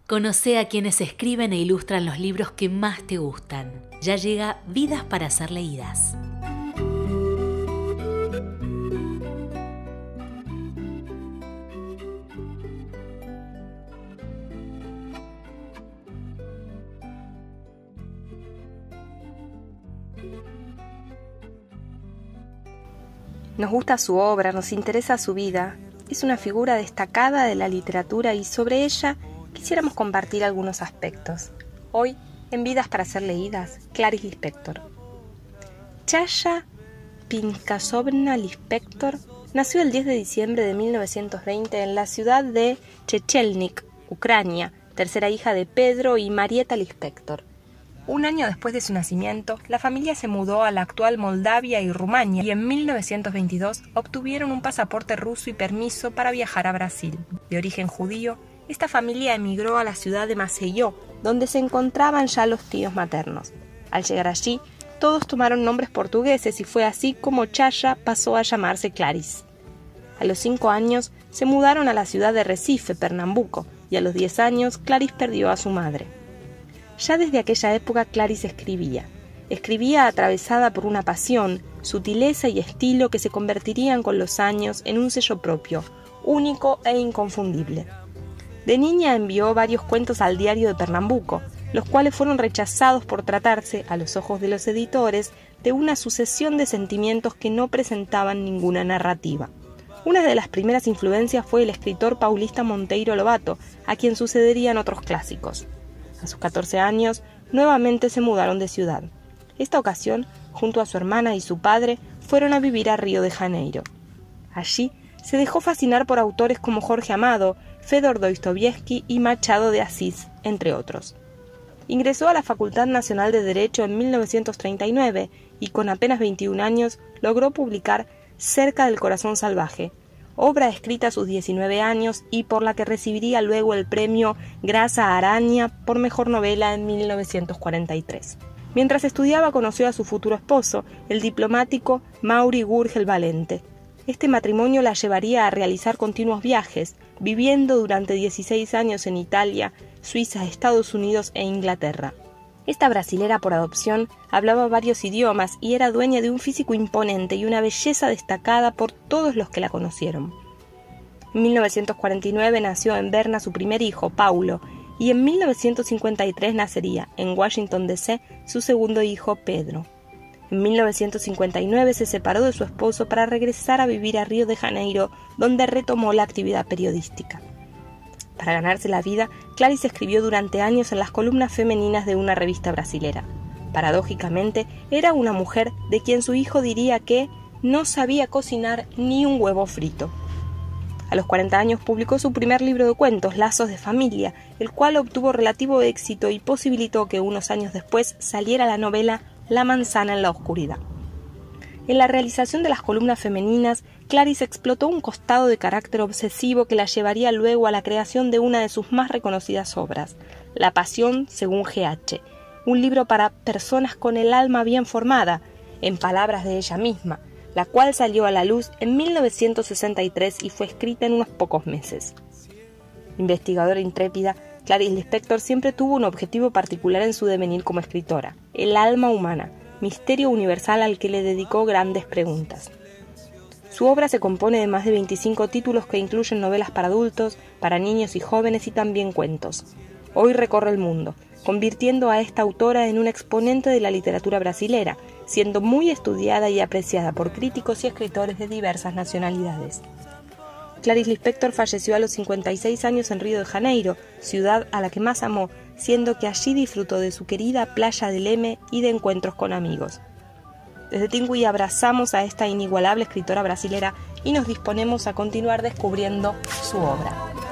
Conoce a quienes escriben e ilustran los libros que más te gustan. Ya llega Vidas para ser leídas. Nos gusta su obra, nos interesa su vida. Es una figura destacada de la literatura y sobre ella quisiéramos compartir algunos aspectos. Hoy, en Vidas para ser leídas, Clarice Lispector. Chaya Pinkasovna Lispector nació el 10 de diciembre de 1920 en la ciudad de Chechelnik, Ucrania, tercera hija de Pedro y Marieta Lispector. Un año después de su nacimiento, la familia se mudó a la actual Moldavia y Rumania y en 1922 obtuvieron un pasaporte ruso y permiso para viajar a Brasil. De origen judío, esta familia emigró a la ciudad de Maceió, donde se encontraban ya los tíos maternos. Al llegar allí, todos tomaron nombres portugueses y fue así como Chaya pasó a llamarse Clarice. A los 5 años se mudaron a la ciudad de Recife, Pernambuco, y a los 10 años Clarice perdió a su madre. Ya desde aquella época Clarice escribía atravesada por una pasión, sutileza y estilo que se convertirían con los años en un sello propio, único e inconfundible. De niña envió varios cuentos al diario de Pernambuco, los cuales fueron rechazados por tratarse, a los ojos de los editores, de una sucesión de sentimientos que no presentaban ninguna narrativa. Una de las primeras influencias fue el escritor paulista Monteiro Lobato, a quien sucederían otros clásicos. A sus 14 años, nuevamente se mudaron de ciudad. Esta ocasión, junto a su hermana y su padre, fueron a vivir a Río de Janeiro. Allí se dejó fascinar por autores como Jorge Amado, Fedor Dostoievski y Machado de Asís, entre otros. Ingresó a la Facultad Nacional de Derecho en 1939 y con apenas 21 años logró publicar Cerca del corazón salvaje, obra escrita a sus 19 años y por la que recibiría luego el premio Grasa Araña por mejor novela en 1943. Mientras estudiaba conoció a su futuro esposo, el diplomático Mauri Gurgel Valente. Este matrimonio la llevaría a realizar continuos viajes, viviendo durante 16 años en Italia, Suiza, Estados Unidos e Inglaterra. Esta brasilera por adopción hablaba varios idiomas y era dueña de un físico imponente y una belleza destacada por todos los que la conocieron. En 1949 nació en Berna su primer hijo, Paulo, y en 1953 nacería, en Washington D.C., su segundo hijo, Pedro. En 1959 se separó de su esposo para regresar a vivir a Río de Janeiro, donde retomó la actividad periodística. Para ganarse la vida, Clarice escribió durante años en las columnas femeninas de una revista brasilera. Paradójicamente, era una mujer de quien su hijo diría que no sabía cocinar ni un huevo frito. A los 40 años publicó su primer libro de cuentos, Lazos de Familia, el cual obtuvo relativo éxito y posibilitó que unos años después saliera la novela La manzana en la oscuridad. En la realización de las columnas femeninas, Clarice explotó un costado de carácter obsesivo que la llevaría luego a la creación de una de sus más reconocidas obras, La pasión según G.H., un libro para personas con el alma bien formada, en palabras de ella misma, la cual salió a la luz en 1963 y fue escrita en unos pocos meses. Investigadora intrépida, Clarice Lispector siempre tuvo un objetivo particular en su devenir como escritora: el alma humana, misterio universal al que le dedicó grandes preguntas. Su obra se compone de más de 25 títulos que incluyen novelas para adultos, para niños y jóvenes y también cuentos. Hoy recorre el mundo, convirtiendo a esta autora en un exponente de la literatura brasilera, siendo muy estudiada y apreciada por críticos y escritores de diversas nacionalidades. Clarice Lispector falleció a los 56 años en Río de Janeiro, ciudad a la que más amó, siendo que allí disfrutó de su querida playa de Leme y de encuentros con amigos. Desde Tingui abrazamos a esta inigualable escritora brasilera y nos disponemos a continuar descubriendo su obra.